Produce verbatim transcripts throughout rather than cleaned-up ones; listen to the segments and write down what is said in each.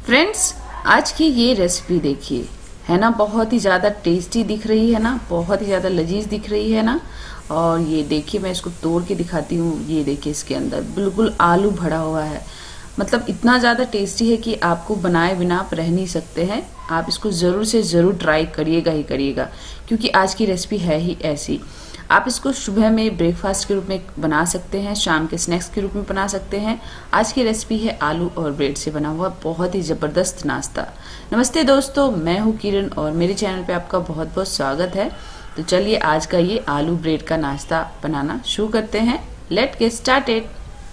Friends, आज की ये रेसिपी देखिए, है ना। बहुत ही ज़्यादा टेस्टी दिख रही है ना, बहुत ही ज़्यादा लजीज दिख रही है ना। और ये देखिए, मैं इसको तोड़ के दिखाती हूँ। ये देखिए, इसके अंदर बिल्कुल आलू भरा हुआ है। मतलब इतना ज़्यादा टेस्टी है कि आपको बनाए बिना आप रह नहीं सकते हैं। आप इसको ज़रूर से ज़रूर ट्राई करिएगा ही करिएगा, क्योंकि आज की रेसिपी है ही ऐसी। आप इसको सुबह में ब्रेकफास्ट के रूप में बना सकते हैं, शाम के स्नैक्स के रूप में बना सकते हैं। आज की रेसिपी है आलू और ब्रेड से बना हुआ बहुत ही ज़बरदस्त नाश्ता। नमस्ते दोस्तों, मैं हूँ किरण और मेरे चैनल पे आपका बहुत बहुत स्वागत है। तो चलिए आज का ये आलू ब्रेड का नाश्ता बनाना शुरू करते हैं। Let's get started.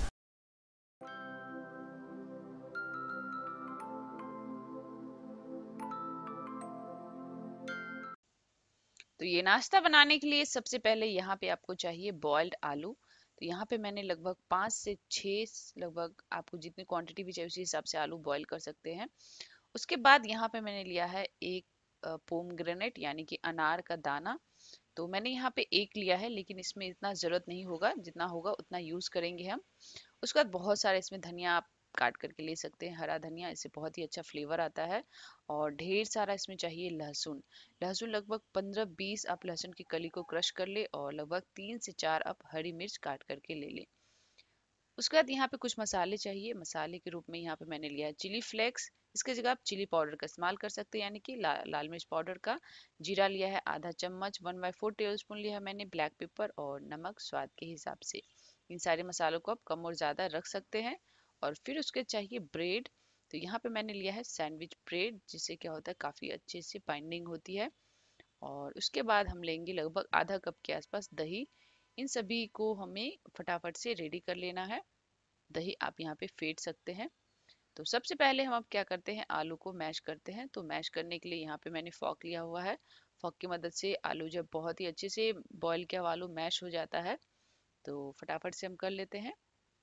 तो ये नाश्ता बनाने के लिए सबसे पहले यहाँ पे आपको चाहिए बॉइल्ड आलू। तो यहाँ पे मैंने लगभग पाँच से छः, लगभग आपको जितनी क्वांटिटी भी चाहिए उसी हिसाब से आलू बॉईल कर सकते हैं। उसके बाद यहाँ पे मैंने लिया है एक पोमग्रेनेट यानी कि अनार का दाना। तो मैंने यहाँ पे एक लिया है, लेकिन इसमें इतना ज़रूरत नहीं होगा, जितना होगा उतना यूज़ करेंगे हम। उसके बाद बहुत सारे इसमें धनिया आप काट करके ले सकते हैं, हरा धनिया, इससे बहुत ही अच्छा फ्लेवर आता है। और ढेर सारा इसमें चाहिए लहसुन। लहसुन लगभग पंद्रह बीस आप लहसुन की कली को क्रश कर ले, और लगभग तीन से चार आप हरी मिर्च काट करके ले लें। उसके बाद यहाँ पे कुछ मसाले चाहिए। मसाले के रूप में यहाँ पे मैंने लिया है चिली फ्लेक्स। इसके जगह आप चिली पाउडर का इस्तेमाल कर सकते हैं, यानी कि ला, लाल मिर्च पाउडर का। जीरा लिया है आधा चम्मच, one by four tablespoon लिया है मैंने ब्लैक पेपर, और नमक स्वाद के हिसाब से। इन सारे मसालों को आप कम और ज़्यादा रख सकते हैं। और फिर उसके चाहिए ब्रेड। तो यहाँ पे मैंने लिया है सैंडविच ब्रेड, जिससे क्या होता है काफ़ी अच्छे से बाइंडिंग होती है। और उसके बाद हम लेंगे लगभग आधा कप के आसपास दही। इन सभी को हमें फटाफट से रेडी कर लेना है। दही आप यहाँ पे फेंट सकते हैं। तो सबसे पहले हम अब क्या करते हैं, आलू को मैश करते हैं। तो मैश करने के लिए यहाँ पे मैंने फॉक लिया हुआ है। फॉक की मदद से आलू जब बहुत ही अच्छे से बॉईल किया हुआ आलू मैश हो जाता है, तो फटाफट से हम कर लेते हैं।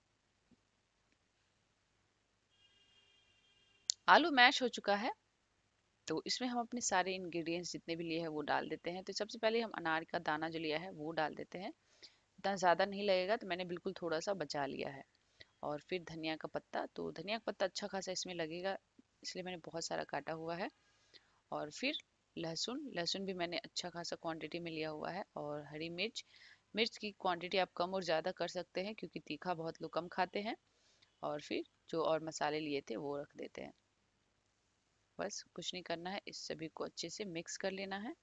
आलू मैश हो चुका है, तो इसमें हम अपने सारे इंग्रेडिएंट्स जितने भी लिए हैं वो डाल देते हैं। तो सबसे पहले हम अनार का दाना जो लिया है वो डाल देते हैं। इतना ज़्यादा नहीं लगेगा, तो मैंने बिल्कुल थोड़ा सा बचा लिया है। और फिर धनिया का पत्ता, तो धनिया का पत्ता अच्छा खासा इसमें लगेगा, इसलिए मैंने बहुत सारा काटा हुआ है। और फिर लहसुन लहसुन भी मैंने अच्छा खासा क्वांटिटी में लिया हुआ है। और हरी मिर्च, मिर्च की क्वांटिटी आप कम और ज़्यादा कर सकते हैं, क्योंकि तीखा बहुत लोग कम खाते हैं। और फिर जो और मसाले लिए थे वो रख देते हैं। बस कुछ नहीं करना है, इस सभी को अच्छे से मिक्स कर लेना है।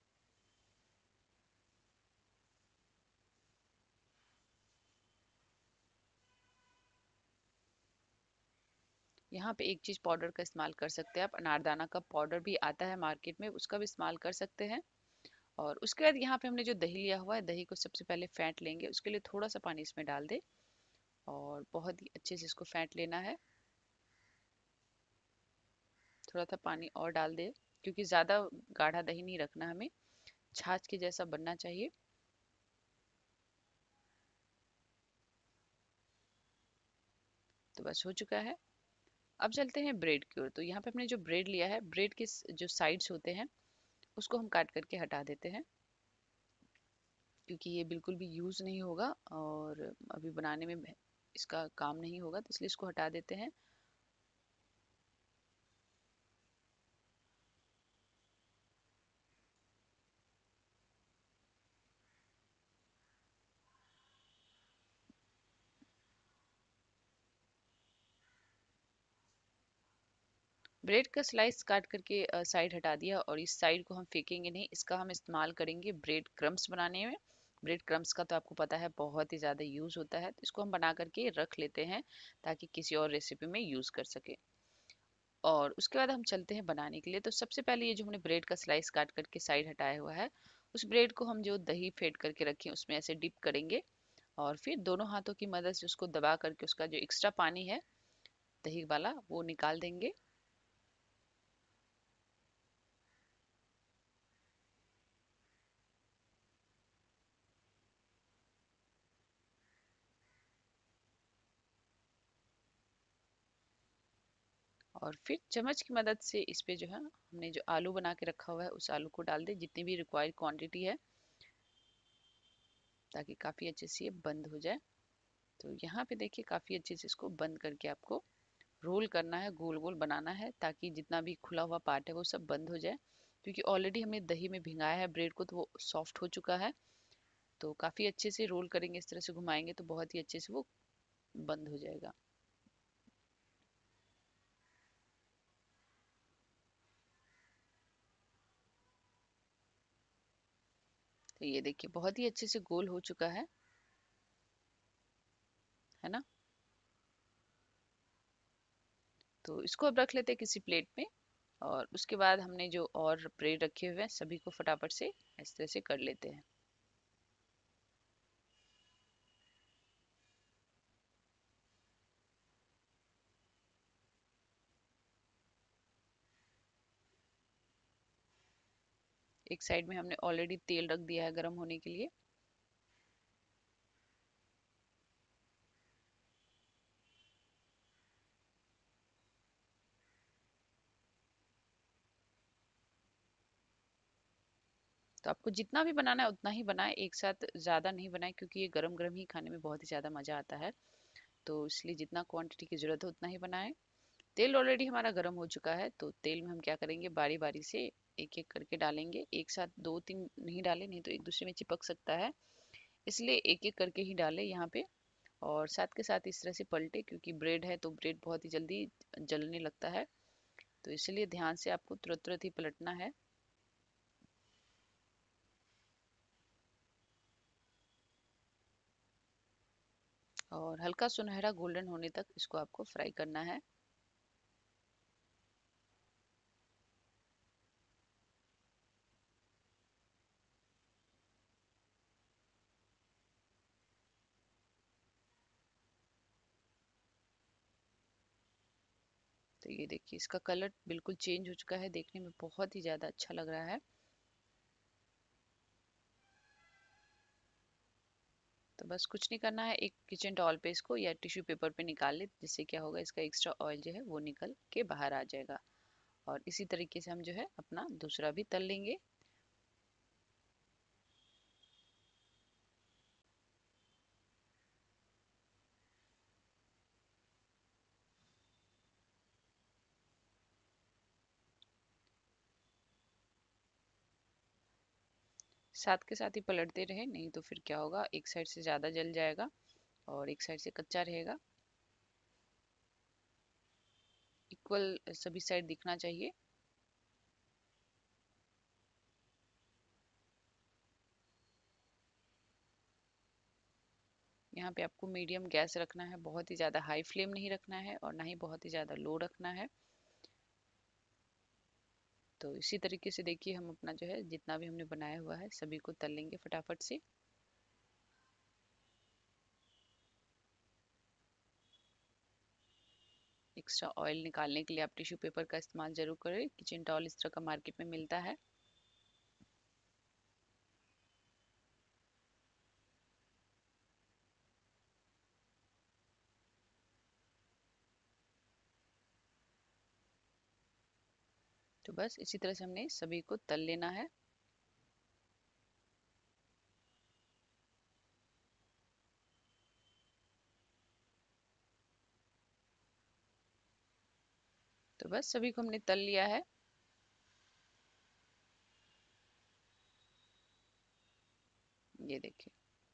यहाँ पे एक चीज़ पाउडर का इस्तेमाल कर सकते हैं आप, अनारदाना का पाउडर भी आता है मार्केट में, उसका भी इस्तेमाल कर सकते हैं। और उसके बाद यहाँ पे हमने जो दही लिया हुआ है, दही को सबसे पहले फेंट लेंगे। उसके लिए थोड़ा सा पानी इसमें डाल दे, और बहुत ही अच्छे से इसको फेंट लेना है। थोड़ा सा पानी और डाल दे, क्योंकि ज़्यादा गाढ़ा दही नहीं रखना हमें, छाछ के जैसा बनना चाहिए। तो बस हो चुका है। अब चलते हैं ब्रेड की ओर। तो यहाँ पे हमने जो ब्रेड लिया है, ब्रेड के जो साइड्स होते हैं उसको हम काट करके हटा देते हैं, क्योंकि ये बिल्कुल भी यूज़ नहीं होगा और अभी बनाने में इसका काम नहीं होगा, तो इसलिए इसको हटा देते हैं। ब्रेड का स्लाइस काट करके साइड हटा दिया, और इस साइड को हम फेंकेंगे नहीं, इसका हम इस्तेमाल करेंगे ब्रेड क्रम्स बनाने में। ब्रेड क्रम्स का तो आपको पता है बहुत ही ज़्यादा यूज़ होता है, तो इसको हम बना करके रख लेते हैं, ताकि किसी और रेसिपी में यूज़ कर सके। और उसके बाद हम चलते हैं बनाने के लिए। तो सबसे पहले ये जो हमने ब्रेड का स्लाइस काट करके साइड हटाया हुआ है, उस ब्रेड को हम जो दही फेंट करके रखे उसमें ऐसे डिप करेंगे। और फिर दोनों हाथों की मदद से उसको दबा करके उसका जो एक्स्ट्रा पानी है दही वाला वो निकाल देंगे। और फिर चम्मच की मदद से इस पे जो है हमने जो आलू बना के रखा हुआ है उस आलू को डाल दे, जितनी भी रिक्वायर्ड क्वांटिटी है, ताकि काफ़ी अच्छे से ये बंद हो जाए। तो यहाँ पे देखिए काफ़ी अच्छे से इसको बंद करके आपको रोल करना है, गोल गोल बनाना है, ताकि जितना भी खुला हुआ पार्ट है वो सब बंद हो जाए। क्योंकि ऑलरेडी हमने दही में भिंगाया है ब्रेड को, तो वो सॉफ्ट हो चुका है। तो काफ़ी अच्छे से रोल करेंगे, इस तरह से घुमाएंगे तो बहुत ही अच्छे से वो बंद हो जाएगा। तो ये देखिए बहुत ही अच्छे से गोल हो चुका है है ना। तो इसको अब रख लेते हैं किसी प्लेट में। और उसके बाद हमने जो और ब्रेड रखे हुए हैं सभी को फटाफट से इस तरह से कर लेते हैं। एक साइड में हमने ऑलरेडी तेल रख दिया है गर्म होने के लिए। तो आपको जितना भी बनाना है उतना ही बनाए, एक साथ ज़्यादा नहीं बनाए, क्योंकि ये गरम गरम ही खाने में बहुत ही ज़्यादा मज़ा आता है। तो इसलिए जितना क्वांटिटी की ज़रूरत है उतना ही बनाए। तेल ऑलरेडी हमारा गर्म हो चुका है, तो तेल में हम क्या करेंगे, बारी बारी से एक एक करके डालेंगे। एक साथ दो तीन नहीं डालें, नहीं तो एक दूसरे में चिपक सकता है, इसलिए एक एक करके ही डालें यहाँ पे। और साथ के साथ इस तरह से पलटे, क्योंकि ब्रेड है तो ब्रेड बहुत ही जल्दी जलने लगता है, तो इसलिए ध्यान से आपको तुरंत तुरंत ही पलटना है। और हल्का सुनहरा गोल्डन होने तक इसको आपको फ्राई करना है। तो ये देखिए इसका कलर बिल्कुल चेंज हो चुका है, देखने में बहुत ही ज़्यादा अच्छा लग रहा है। तो बस कुछ नहीं करना है, एक किचन टॉवल पे इसको या टिश्यू पेपर पे निकाल ले, जिससे क्या होगा, इसका एक्स्ट्रा ऑयल जो है वो निकल के बाहर आ जाएगा। और इसी तरीके से हम जो है अपना दूसरा भी तल लेंगे। साथ के साथ ही पलटते रहे, नहीं तो फिर क्या होगा, एक साइड से ज़्यादा जल जाएगा और एक साइड से कच्चा रहेगा। इक्वल सभी साइड दिखना चाहिए। यहाँ पे आपको मीडियम गैस रखना है, बहुत ही ज़्यादा हाई फ्लेम नहीं रखना है और ना ही बहुत ही ज़्यादा लो रखना है। तो इसी तरीके से देखिए हम अपना जो है जितना भी हमने बनाया हुआ है सभी को तल लेंगे फटाफट से। एक्स्ट्रा ऑयल निकालने के लिए आप टिश्यू पेपर का इस्तेमाल जरूर करें, किचन टॉवल इस तरह का मार्केट में मिलता है। तो बस इसी तरह से हमने सभी को तल लेना है। तो बस सभी को हमने तल लिया है। ये देखिए,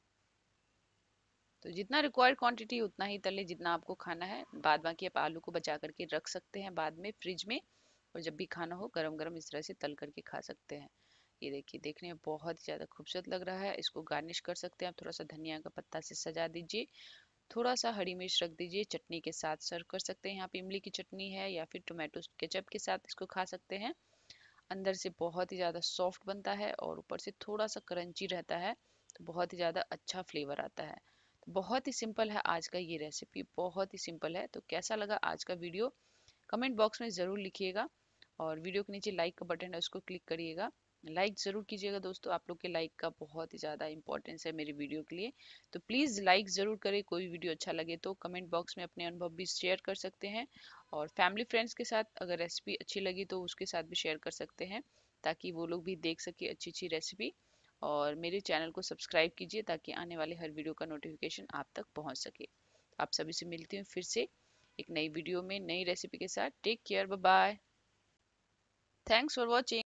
तो जितना रिक्वायर्ड क्वांटिटी उतना ही तले, जितना आपको खाना है। बाद बाकी आप आलू को बचा करके रख सकते हैं बाद में फ्रिज में, और जब भी खाना हो गरम गरम इस तरह से तल करके खा सकते हैं। ये देखिए देखने में बहुत ही ज़्यादा खूबसूरत लग रहा है। इसको गार्निश कर सकते हैं आप, थोड़ा सा धनिया का पत्ता से सजा दीजिए, थोड़ा सा हरी मिर्च रख दीजिए, चटनी के साथ सर्व कर सकते हैं। यहाँ पे इमली की चटनी है या फिर टोमेटो केचप के साथ इसको खा सकते हैं। अंदर से बहुत ही ज़्यादा सॉफ्ट बनता है और ऊपर से थोड़ा सा क्रंची रहता है, तो बहुत ही ज़्यादा अच्छा फ्लेवर आता है। तो बहुत ही सिंपल है आज का ये रेसिपी, बहुत ही सिंपल है। तो कैसा लगा आज का वीडियो, कमेंट बॉक्स में ज़रूर लिखिएगा। और वीडियो के नीचे लाइक का बटन है उसको क्लिक करिएगा, लाइक ज़रूर कीजिएगा दोस्तों। आप लोग के लाइक का बहुत ही ज़्यादा इंपॉर्टेंस है मेरी वीडियो के लिए। तो प्लीज़ लाइक ज़रूर करें, कोई वीडियो अच्छा लगे तो कमेंट बॉक्स में अपने अनुभव भी शेयर कर सकते हैं। और फैमिली फ्रेंड्स के साथ अगर रेसिपी अच्छी लगी तो उसके साथ भी शेयर कर सकते हैं, ताकि वो लोग भी देख सके अच्छी अच्छी रेसिपी। और मेरे चैनल को सब्सक्राइब कीजिए ताकि आने वाले हर वीडियो का नोटिफिकेशन आप तक पहुंच सके। आप सभी से मिलती हूँ फिर से एक नई वीडियो में नई रेसिपी के साथ। Take care, bye bye. Thanks for watching.